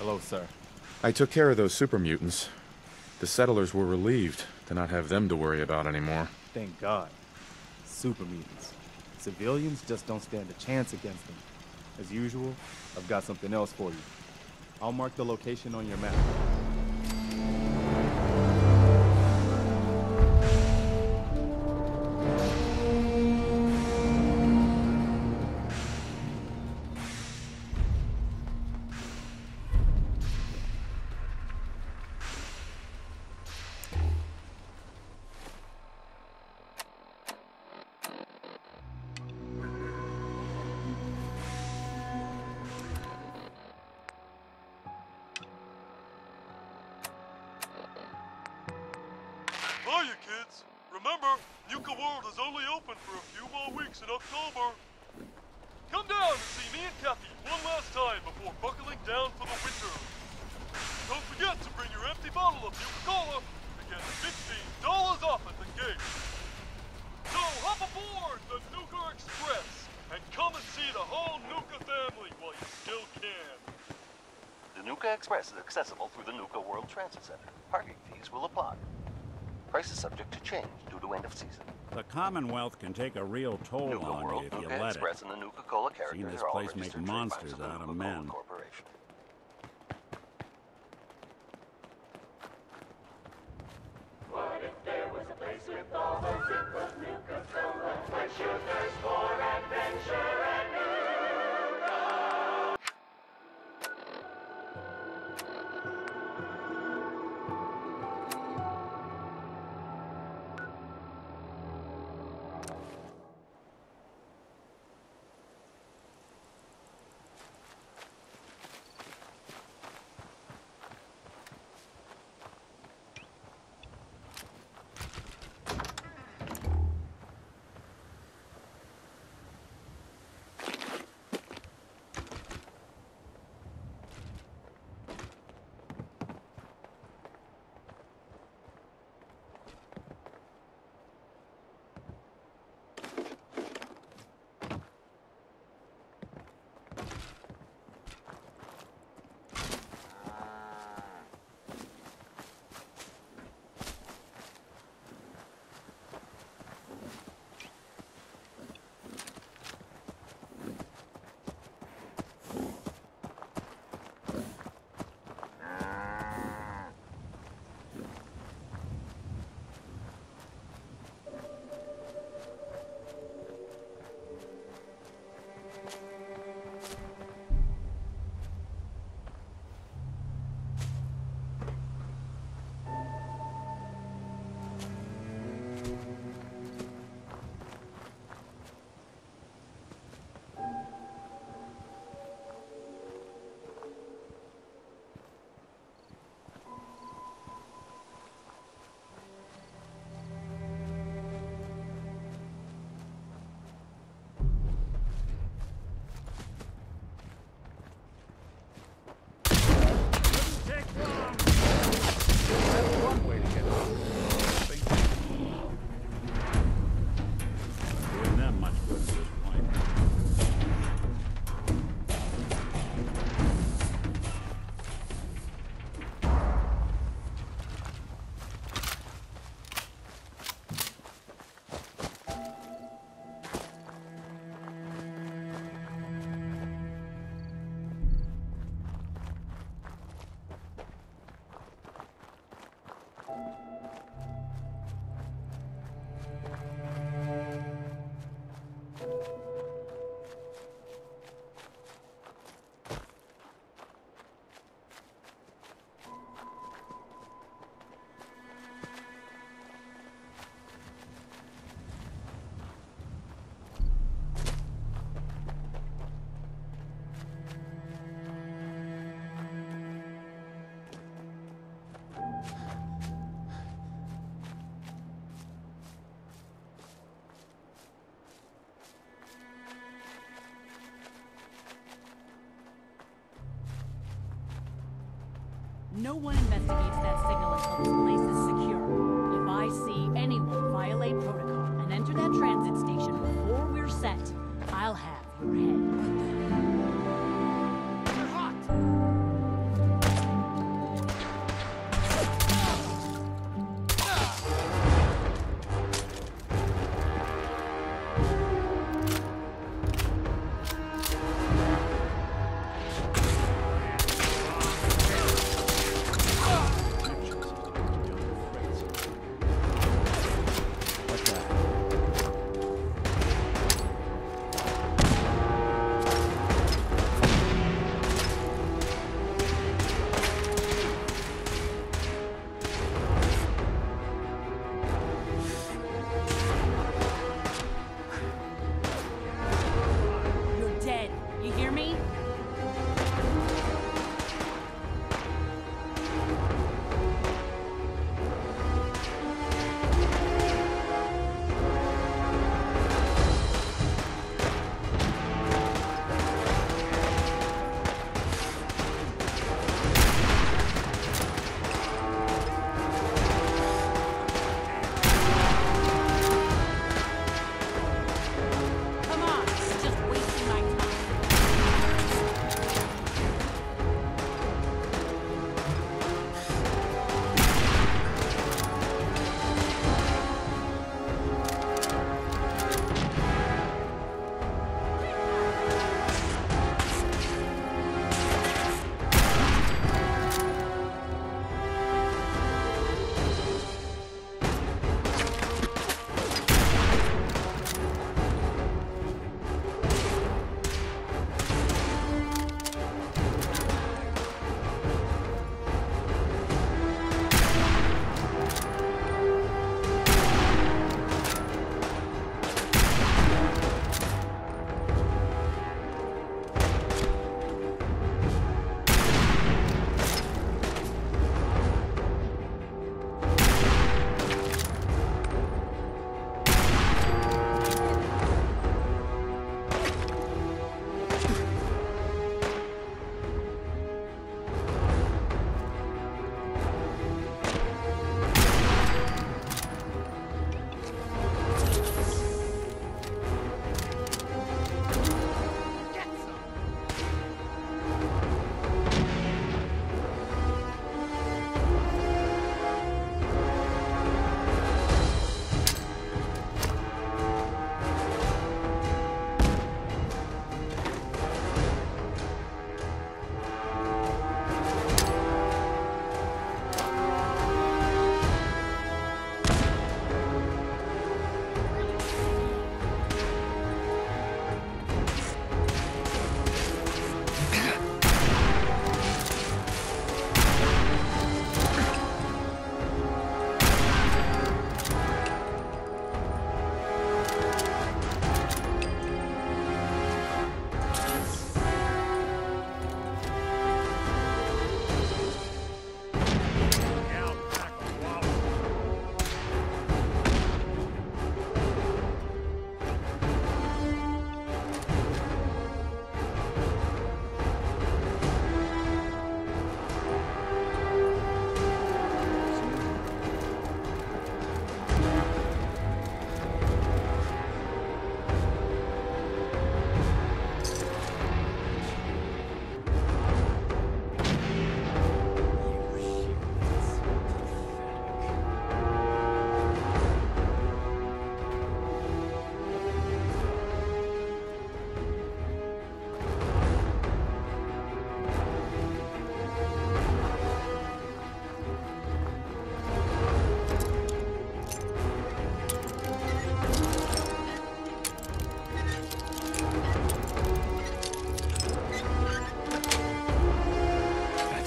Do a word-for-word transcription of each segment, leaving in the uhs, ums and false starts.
Hello, sir. I took care of those super mutants. The settlers were relieved to not have them to worry about anymore. Thank God. Super mutants. Civilians just don't stand a chance against them. As usual, I've got something else for you. I'll mark the location on your map. Hiya, kids! Remember, Nuka-World is only open for a few more weeks in October. Come down and see me and Kathy one last time before buckling down for the winter. Don't forget to bring your empty bottle of Nuka-Cola to get fifteen dollars off at the gate. So hop aboard the Nuka Express and come and see the whole Nuka family while you still can. The Nuka Express is accessible through the Nuka-World Transit Center. Parking fees will apply. Price is subject to change due to end of season. The Commonwealth can take a real toll on you if you Nuka let Express it. and the Nuka-Cola characters Seen this are all place make registered monsters trademarks out the of Nuka-Cola men. Corporation. What if there was a place with all those simple Nuka-Cola? Quench your thirst for adventure and Nuka! No one investigates that signal until this place is secure. If I see anyone violate protocol and enter that transit station before we're set, I'll have your head. You're hot!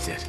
That's it.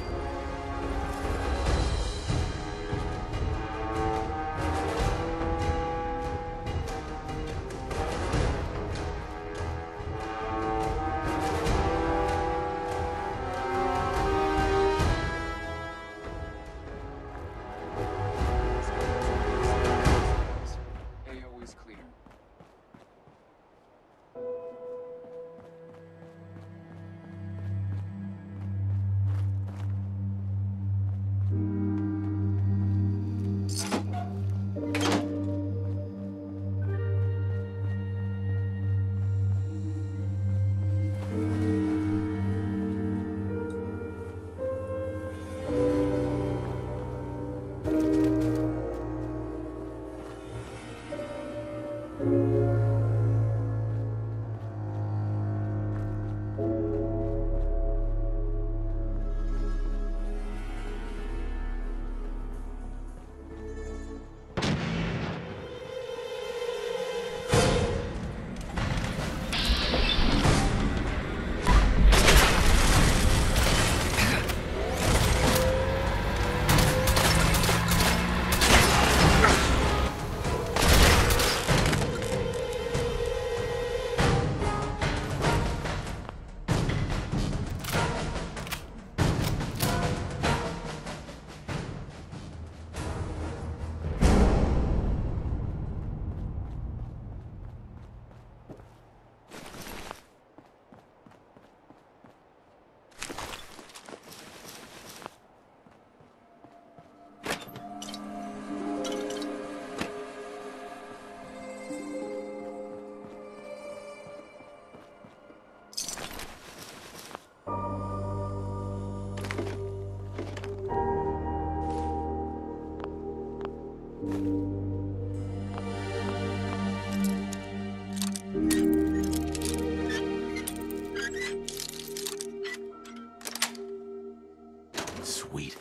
Sweet.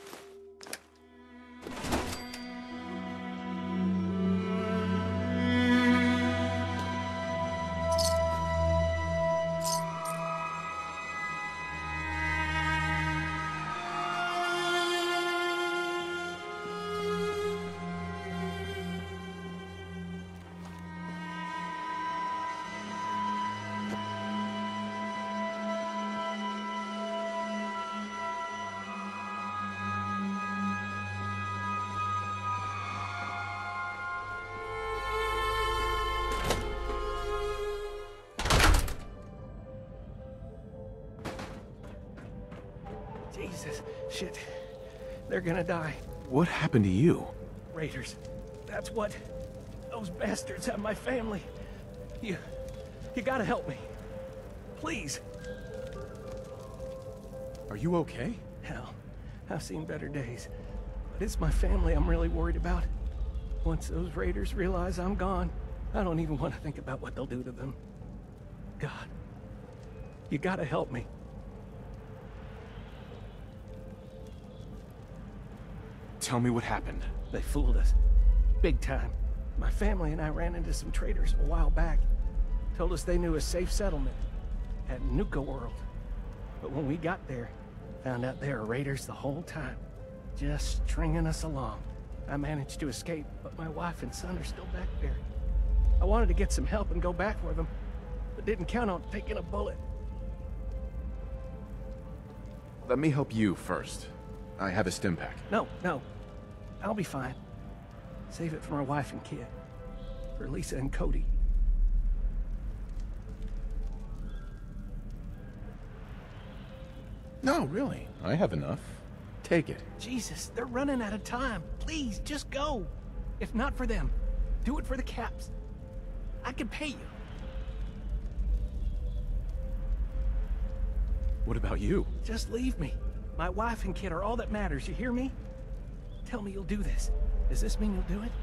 Jesus, shit. They're gonna die. What happened to you? Raiders. That's what. Those bastards have my family. You... you gotta help me. Please. Are you okay? Hell, I've seen better days. But it's my family I'm really worried about. Once those raiders realize I'm gone, I don't even want to think about what they'll do to them. God, you gotta help me. Tell me what happened. They fooled us. Big time. My family and I ran into some traders a while back. Told us they knew a safe settlement at Nuka-World. But when we got there, found out they were raiders the whole time. Just stringing us along. I managed to escape, but my wife and son are still back there. I wanted to get some help and go back for them, but didn't count on taking a bullet. Let me help you first. I have a stim pack. No, no. I'll be fine. Save it for my wife and kid. For Lisa and Cody. No, really. I have enough. Take it. Jesus, they're running out of time. Please, just go. If not for them, do it for the Caps. I can pay you. What about you? Just leave me. My wife and kid are all that matters, you hear me? Tell me you'll do this. Does this mean you'll do it?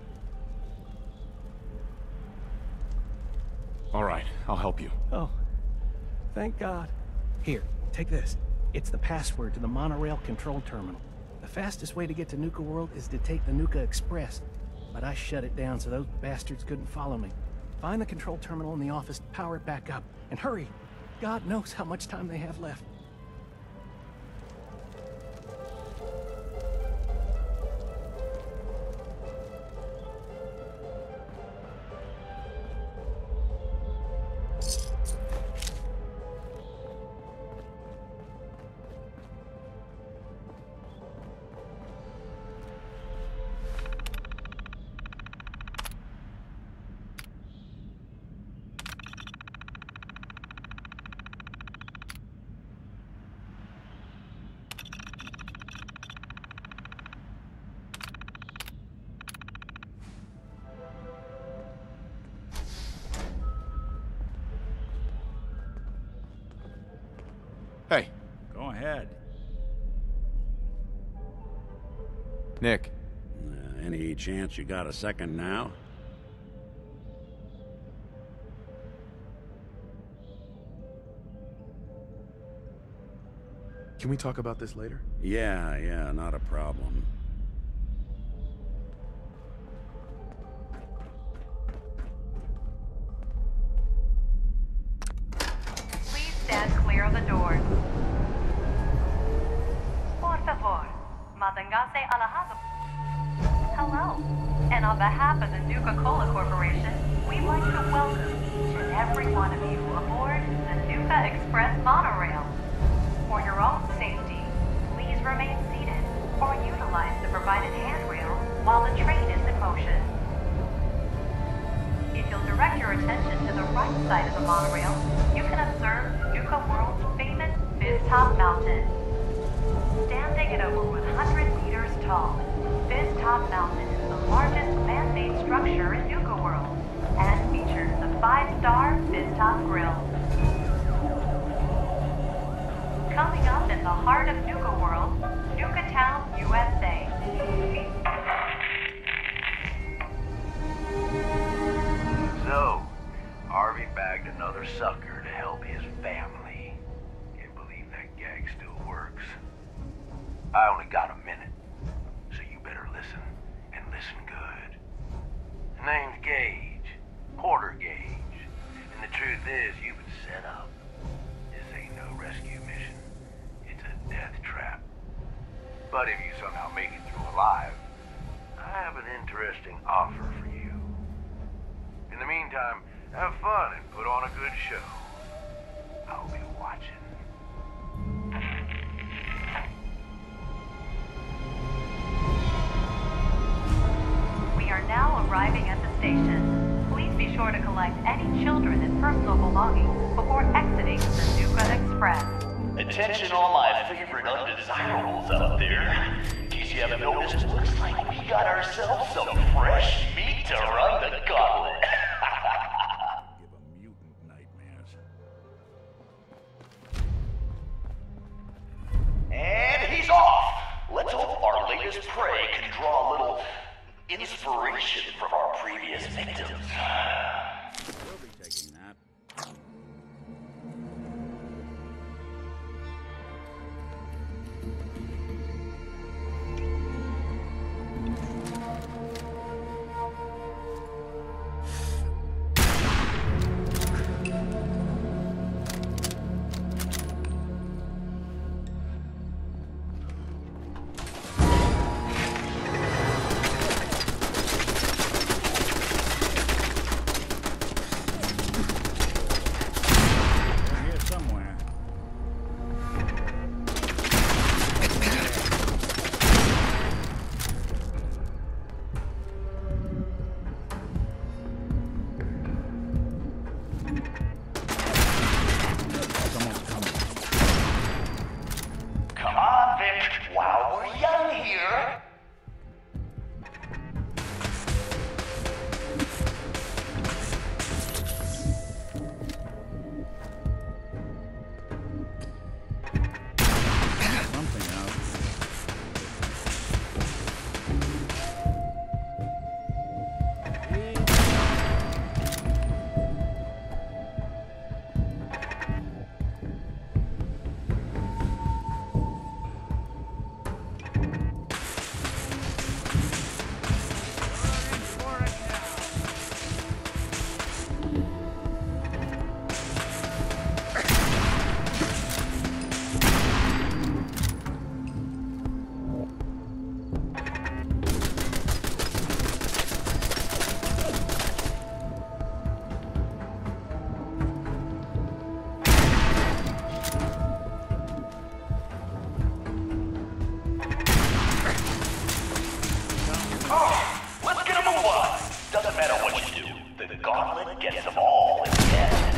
All right, I'll help you. Oh, thank God. Here, take this. It's the password to the monorail control terminal. The fastest way to get to Nuka-World is to take the Nuka Express, but I shut it down so those bastards couldn't follow me. Find the control terminal in the office, power it back up, and hurry. God knows how much time they have left. Go ahead. Nick, Uh, any chance you got a second now? can we talk about this later? Yeah, yeah, not a problem. Please stand clear of the doors. Por favor, manténgase alejado. Hello, and on behalf of the Nuka-Cola Corporation, we'd like to welcome each and every one of you aboard the Nuka Express monorail. For your own safety, please remain seated or utilize the provided handrail while the train is in motion. If you'll direct your attention to the right side of the monorail, you can observe Nuka-World's famous Fizz-Top Mountain. Standing at over one hundred meters tall, Fizz-Top Mountain is the largest man-made structure in Nuka-World and features the five-star Fizz-Top Grill. Coming up in the heart of Nuka-World, Nuka-Town, U S A. So, Harvey bagged another sucker to help his family. Can't believe that gag still works. I only got a minute, so you better listen, and listen good. His name's Gage, Porter Gage, and the truth is, you've been set up. This ain't no rescue mission. It's a death trap. But if you somehow make it through alive, I have an interesting offer for you. In the meantime, have fun and put on a good show. I'll be watching. We are now arriving at the station. Please be sure to collect any children and personal belongings before exiting the Nuka Express. Attention all my favorite undesirables out there. In case you haven't noticed, looks like we got ourselves some fresh meat to run the gauntlet. Give a mutant nightmares. And he's off! Let's hope our latest prey can draw a little inspiration from our previous victims. We'll be taking that. They're here somewhere. Someone's coming. Come on, Vic, while we're young here. Something out. Oh, let's get a move on. Doesn't matter what you do. The gauntlet gets them all in the end.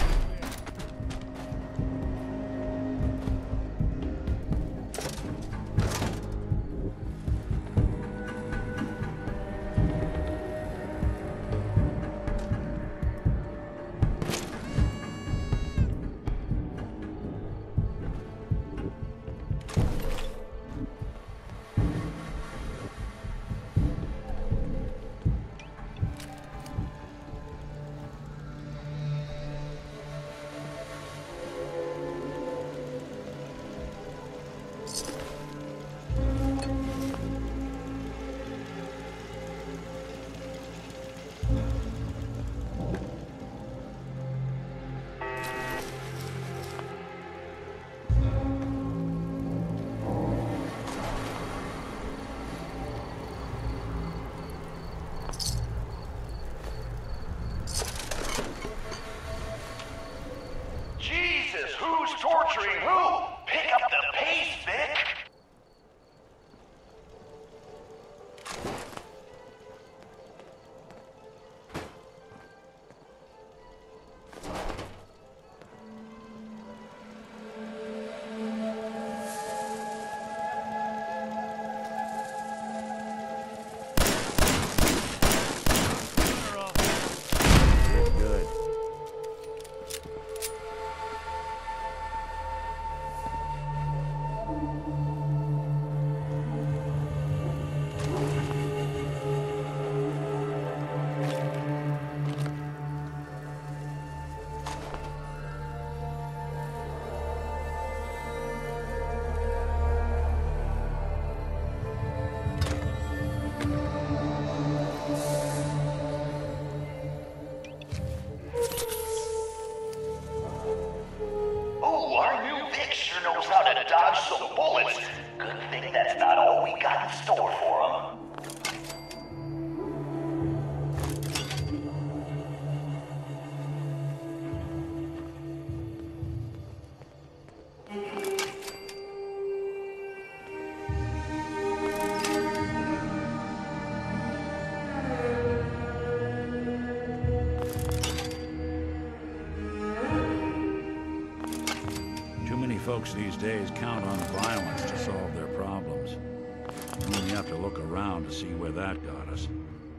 some bullets. Good thing that's not all we got in store for them. Folks these days count on violence to solve their problems. You only have to look around to see where that got us.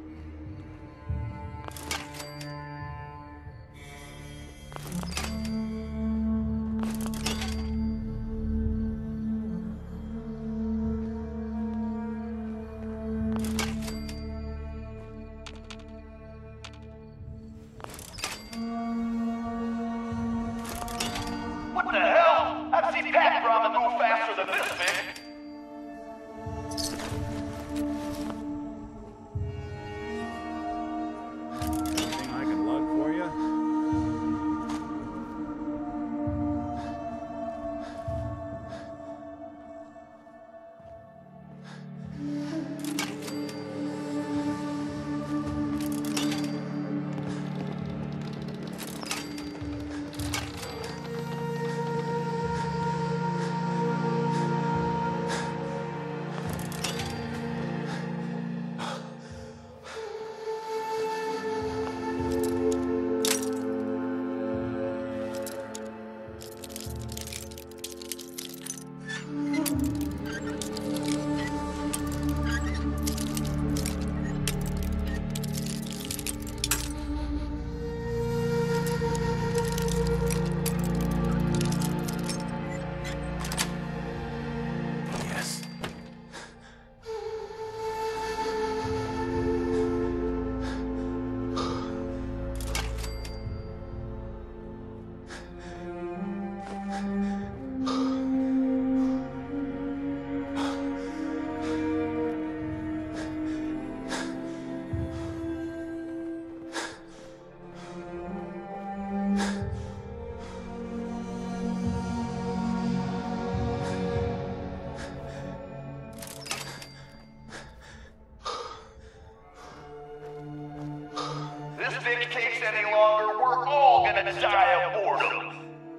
Any longer, we're all gonna die of boredom.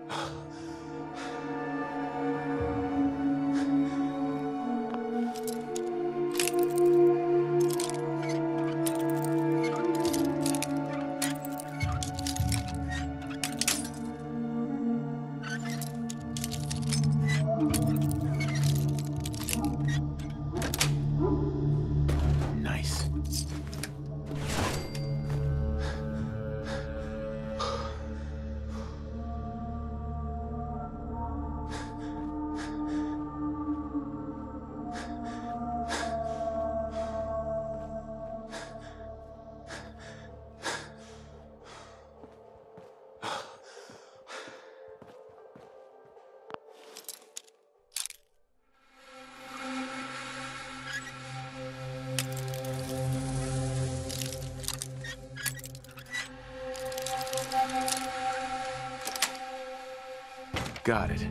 Got it.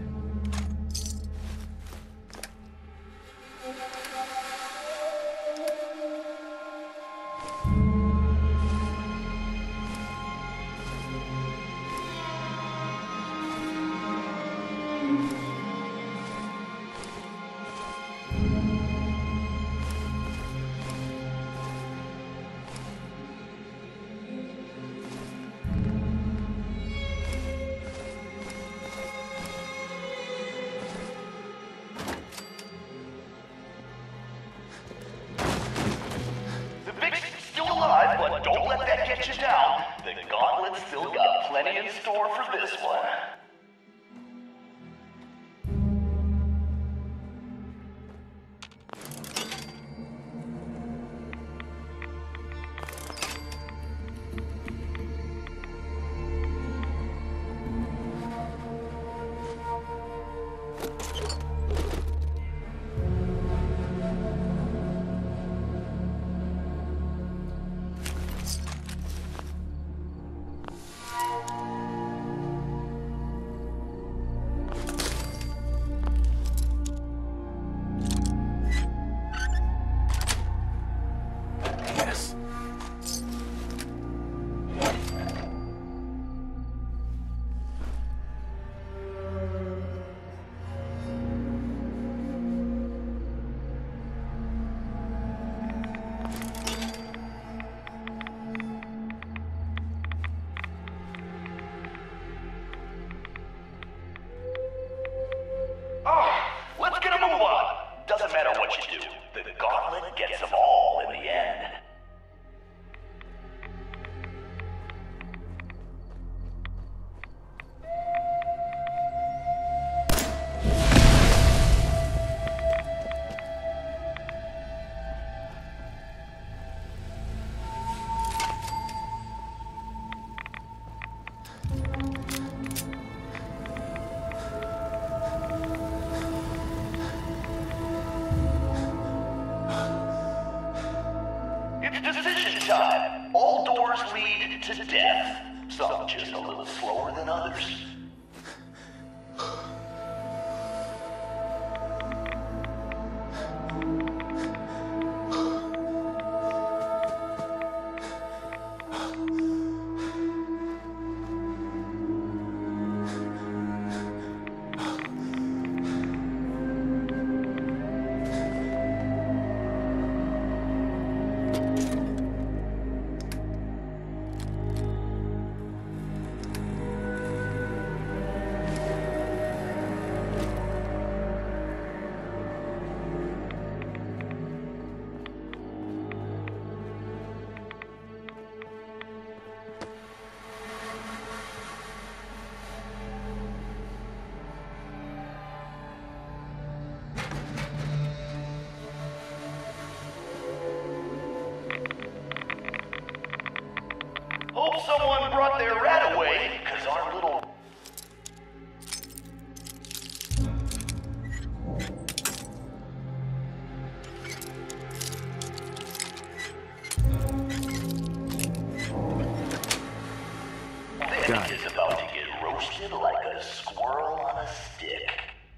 The gauntlet gets them all in the end. To death. Some just a little slower than others. Hope someone brought their RadAway, because our little... This is about to get roasted like a squirrel on a stick.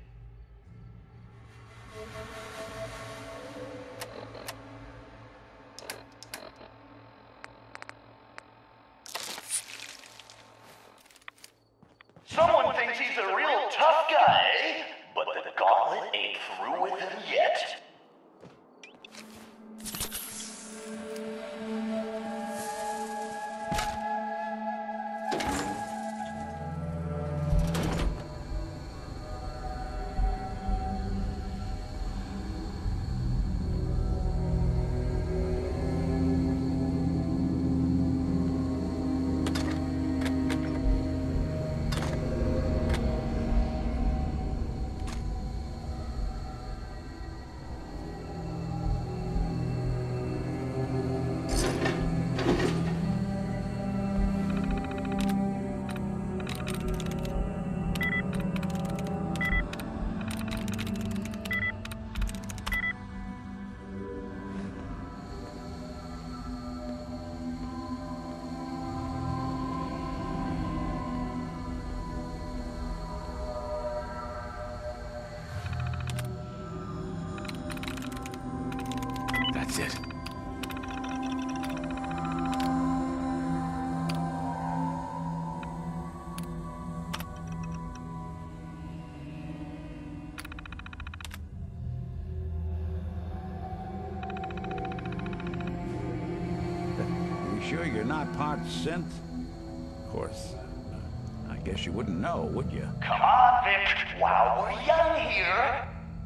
Someone thinks he's a real tough guy, but the gauntlet ain't through with him yet. That's it. You sure you're not part Synth? Of course, uh, I guess you wouldn't know, would you? Come on, Vic, while we're young here.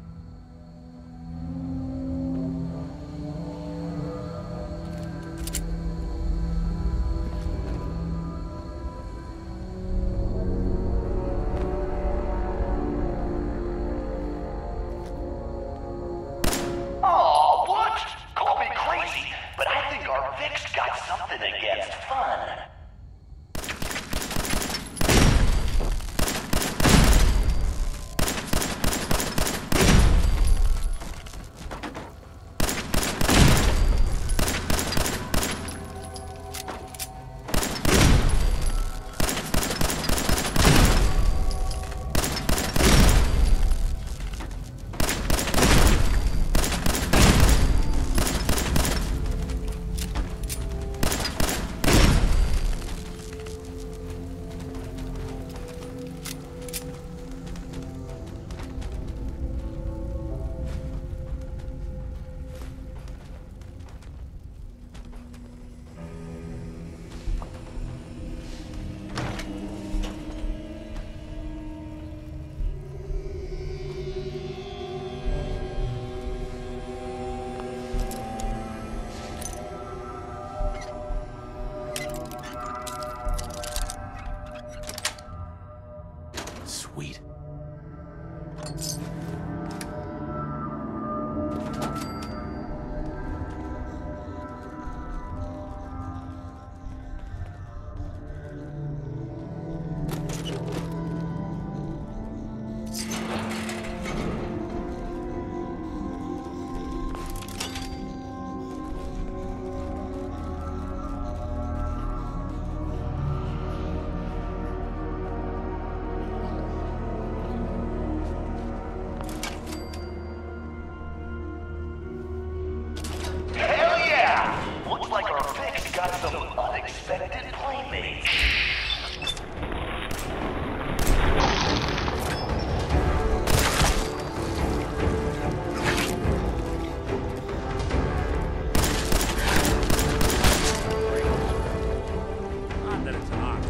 Oh, what? Call me crazy, but I think our Vic's got something against fun. got some unexpected playmates. Not that it's an art.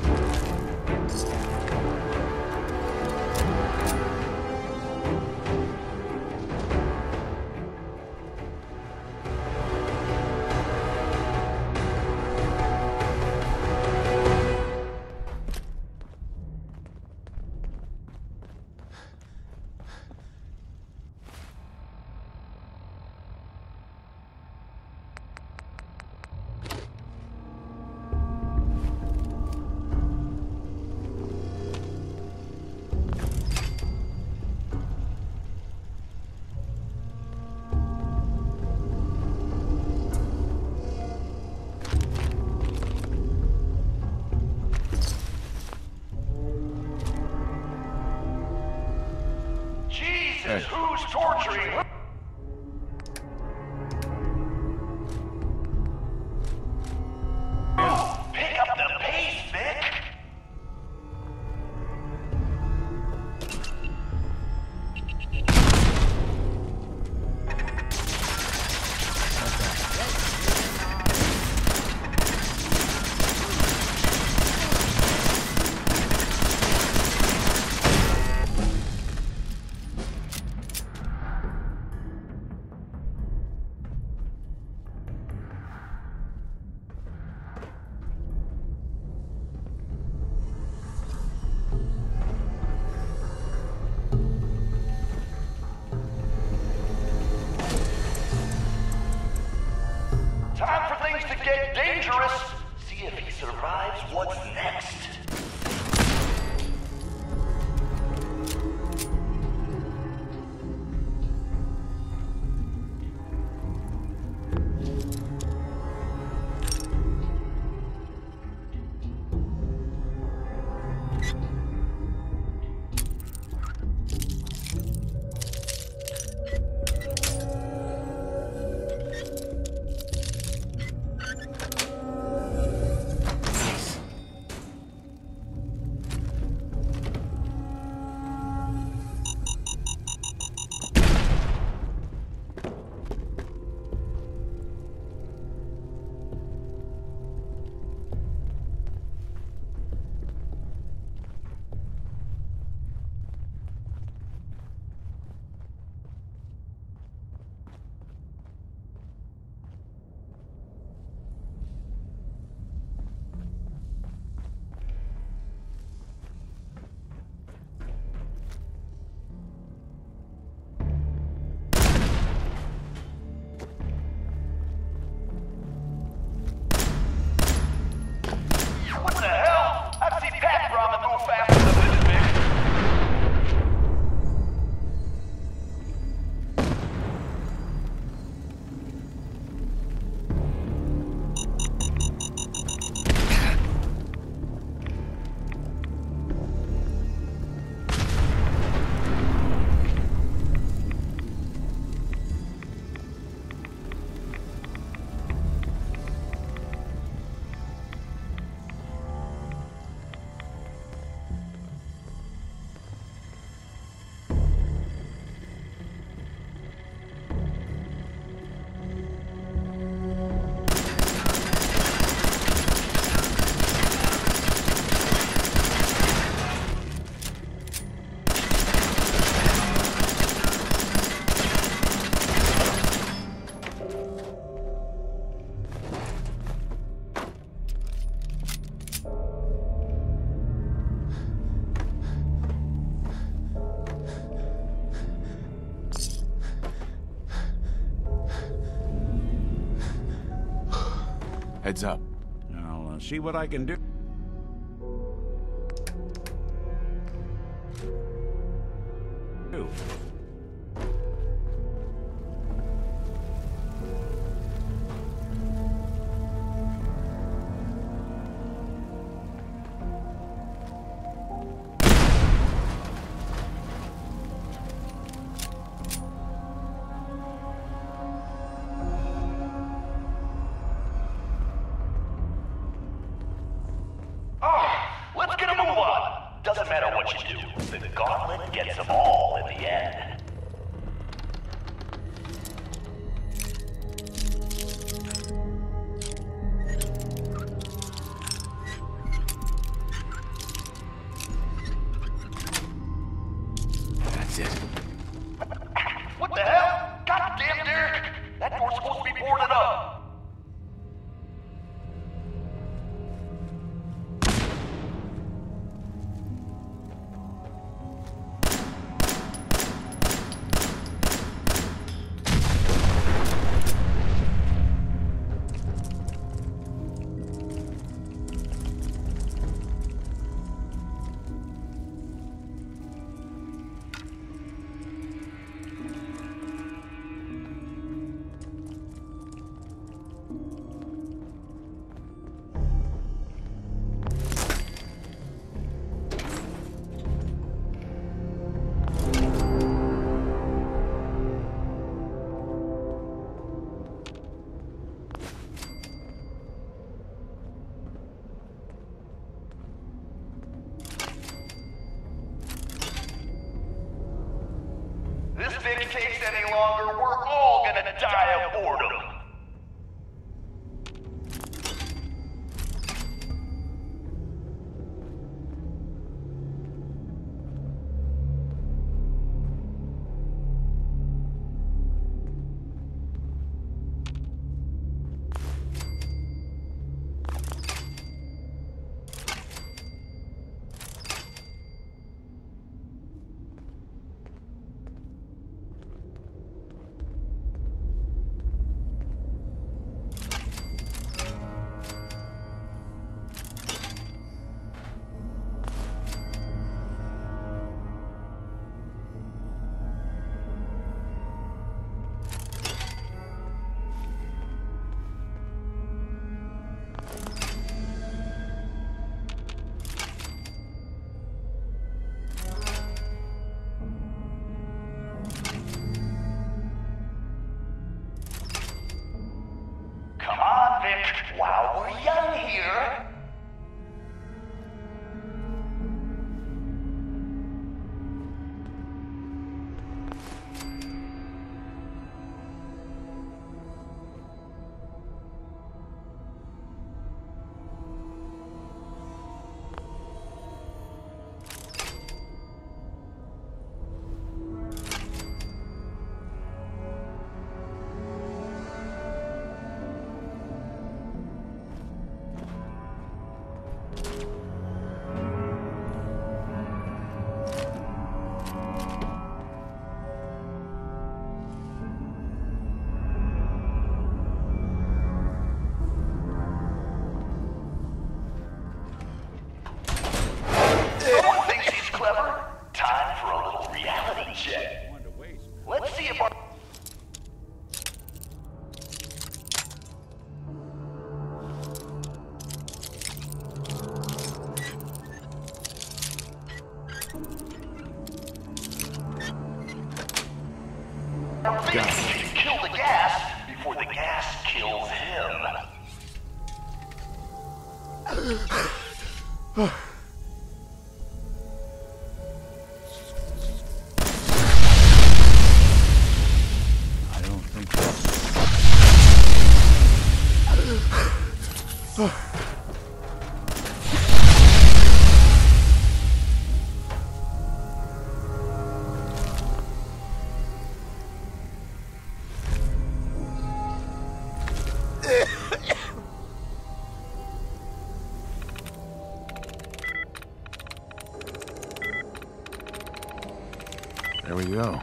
Jesus, who's torturing? Oh, pick up the pace, Vic! Time for things to get dangerous. See if he survives what's next. What the hell? I've seen Pat Ramen move faster than this, Vic. Heads up. I'll uh, see what I can do. Do. bitch takes any longer, we're all gonna die of boredom. While we're young here. Let's see if our... Kill the gas before the gas kills him. I don't think so. There we go.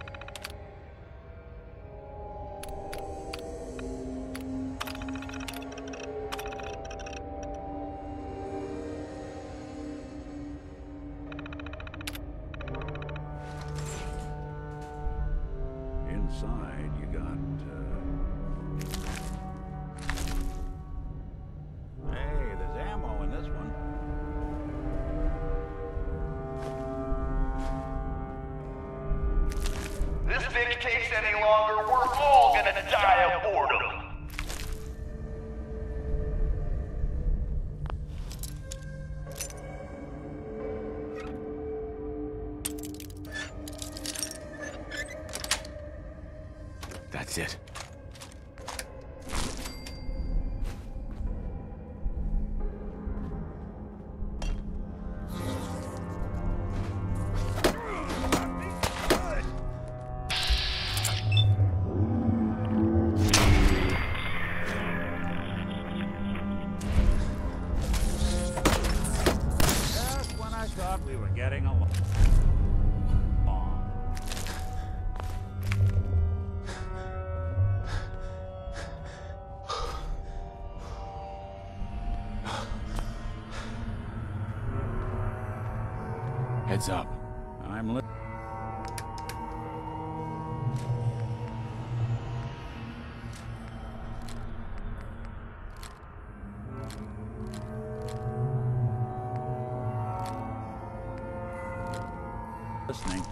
Inside, you got, uh... Hey, there's ammo in this one. This bitch takes any longer, we're all gonna die of boredom. That's it. Just when I thought we were getting along. Heads up. I'm li- listening.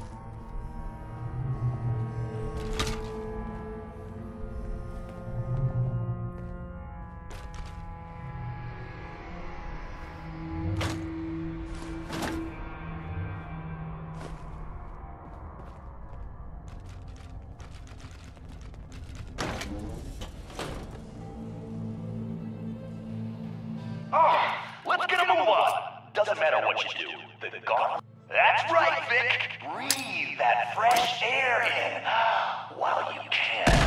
matter what you do, the gauntlet... That's right, Vic! Breathe that fresh air in while you can.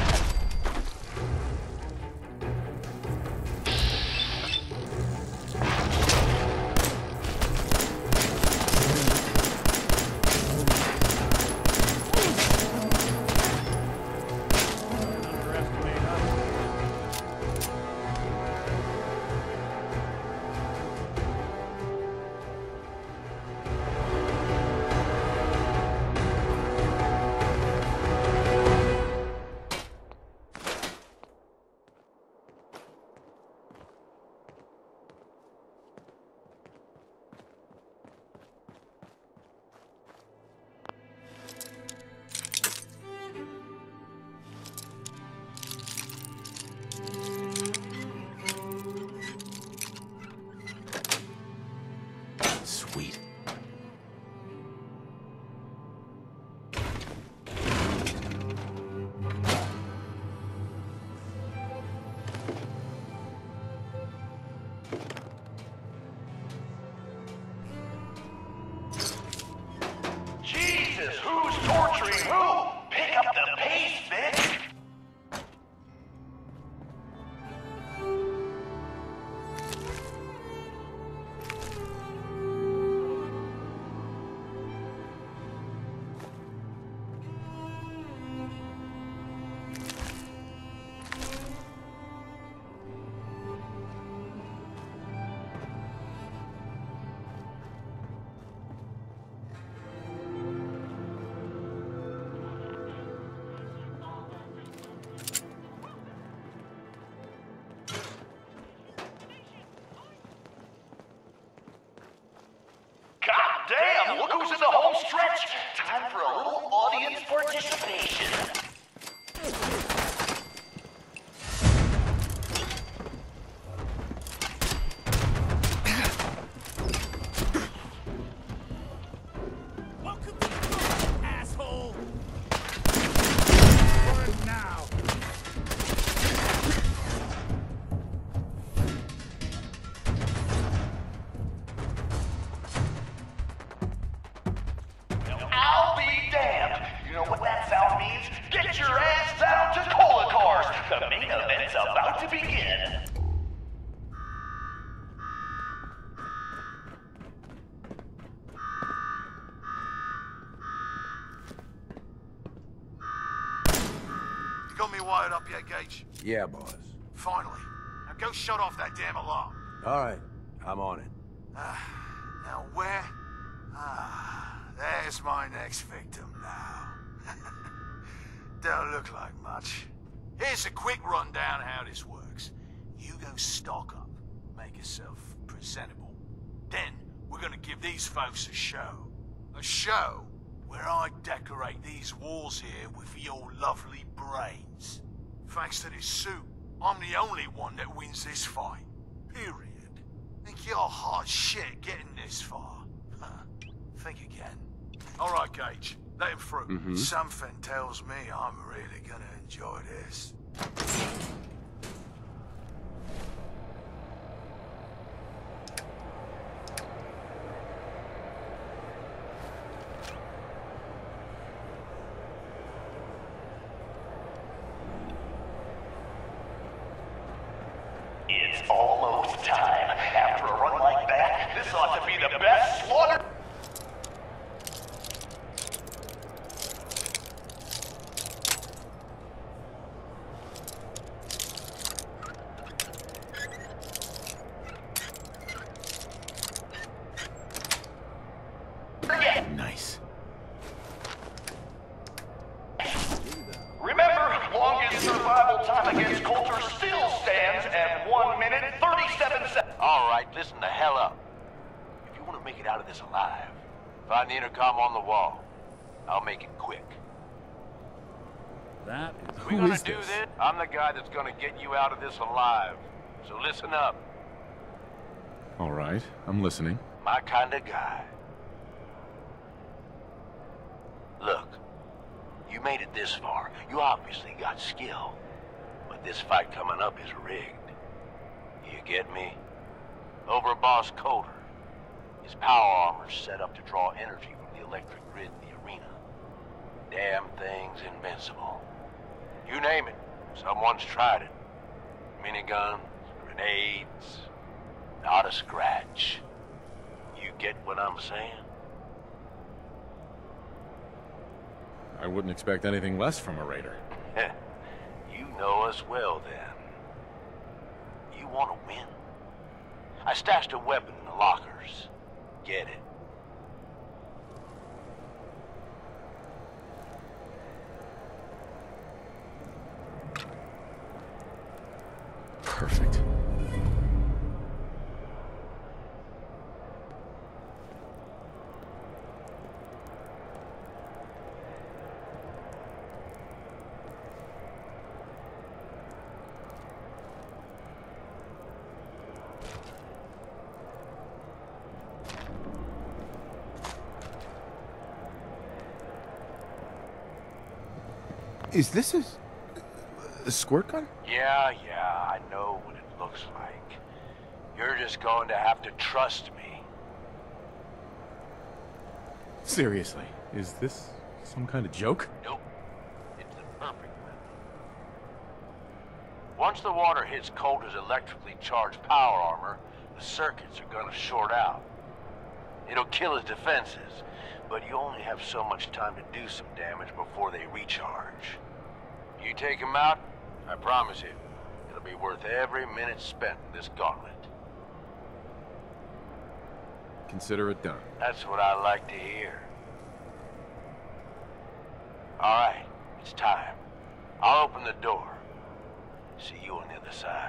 Sweet. Jesus, who's torturing who? Pick up the pace, Vic! Damn, look who's in the home stretch! Time for a little audience participation. Welcome to the club, asshole! Burn now! I'll be damned! You know what that sound means? Get your ass down to Cola Cars! The main event's about to begin! You got me wired up yet, Gage? Yeah, boss. Finally. Now go shut off that damn alarm. All right, I'm on it. Uh, now where? Ah, there's my next victim now. Don't look like much. Here's a quick rundown how this works. You go stock up, make yourself presentable. Then we're gonna give these folks a show. A show where I decorate these walls here with your lovely brains. Thanks to this suit, I'm the only one that wins this fight. Period. Think you're hot shit getting this far. Huh. Think again. All right, Gage. Let him through. Mm-hmm. Something tells me I'm really gonna enjoy this. It's almost time. After a run like that, this ought to be the best slaughter... Nice. Remember, longest survival time against Coulter still stands at one minute, thirty-seven seconds. All right, listen the hell up. If you want to make it out of this alive, find the intercom on the wall. I'll make it quick. That is... We're gonna do this. I'm the guy that's gonna get you out of this alive. So listen up. All right, I'm listening. My kind of guy. Look, you made it this far. You obviously got skill. But this fight coming up is rigged. You get me? Over Boss Coulter. His power armor's set up to draw energy from the electric grid in the arena. Damn thing's invincible. You name it, someone's tried it. Miniguns, grenades, not a scratch. You get what I'm saying? I wouldn't expect anything less from a raider. You know us well, then. You want to win? I stashed a weapon in the lockers. Get it. Perfect. Is this a, a squirt gun? Yeah, yeah, I know what it looks like. You're just going to have to trust me. Seriously, is this some kind of joke? Nope. It's the perfect weapon. Once the water hits Coulter's electrically charged power armor, the circuits are gonna short out. It'll kill his defenses, but you only have so much time to do some damage before they recharge. You take him out, I promise you, it'll be worth every minute spent in this gauntlet. Consider it done. That's what I like to hear. All right, it's time. I'll open the door. See you on the other side.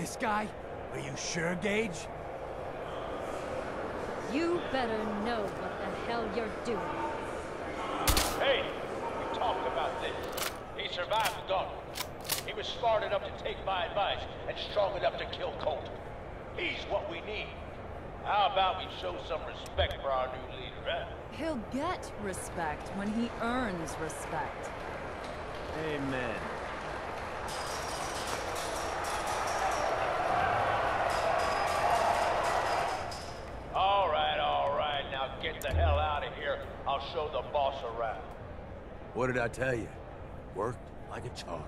This guy? Are you sure, Gage? You better know what the hell you're doing. Hey, we talked about this. He survived the gauntlet. He was smart enough to take my advice and strong enough to kill Colt. He's what we need. How about we show some respect for our new leader, huh? He'll get respect when he earns respect. Amen. All right, all right. Now get the hell out of here. I'll show the boss around. What did I tell you? Worked like a charm.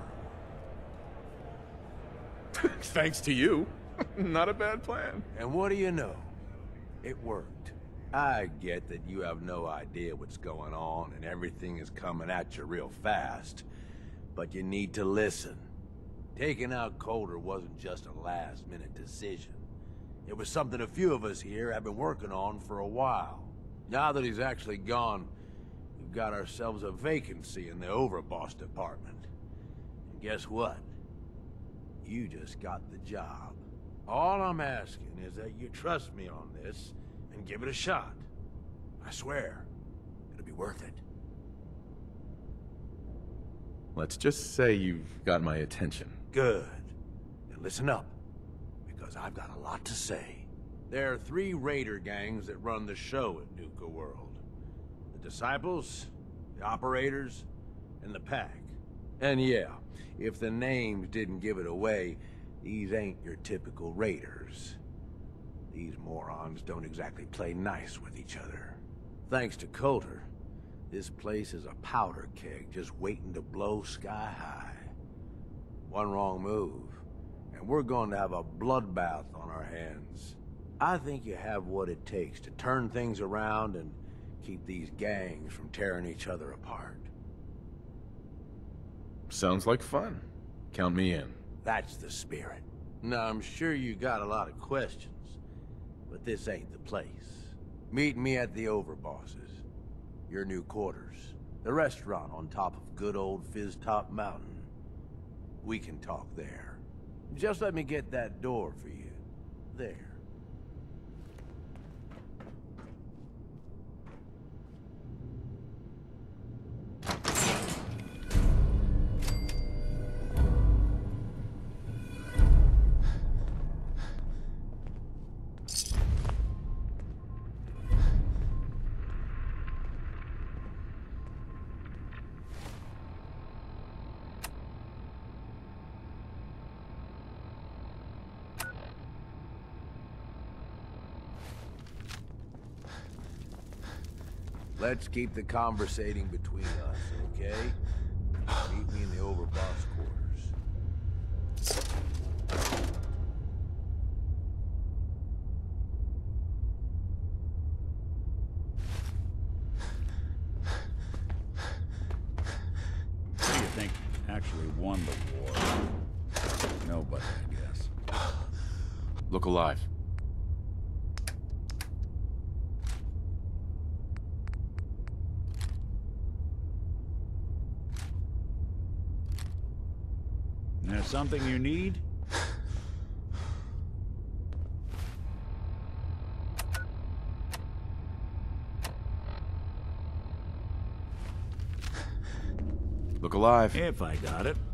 Thanks to you. Not a bad plan. And what do you know? It worked. I get that you have no idea what's going on and everything is coming at you real fast. But you need to listen. Taking out Coulter wasn't just a last-minute decision. It was something a few of us here have been working on for a while. Now that he's actually gone, we've got ourselves a vacancy in the overboss department. And guess what? You just got the job. All I'm asking is that you trust me on this and give it a shot. I swear, it'll be worth it. Let's just say you've got my attention. Good. Then listen up, because I've got a lot to say. There are three raider gangs that run the show at Nuka-World. The Disciples, the Operators, and the Pack. And yeah, if the names didn't give it away, these ain't your typical raiders. These morons don't exactly play nice with each other. Thanks to Coulter, this place is a powder keg just waiting to blow sky high. One wrong move, and we're going to have a bloodbath on our hands. I think you have what it takes to turn things around and keep these gangs from tearing each other apart. Sounds like fun. Count me in. That's the spirit. Now, I'm sure you got a lot of questions, but this ain't the place. Meet me at the Overbosses, your new quarters, the restaurant on top of good old Fizz-Top Mountain. We can talk there. Just let me get that door for you. There. Let's keep the conversating between us, okay? Meet me in the overboss quarters. Who do you think actually won the war? Nobody, I guess. Look alive. There's something you need? Look alive. If I got it.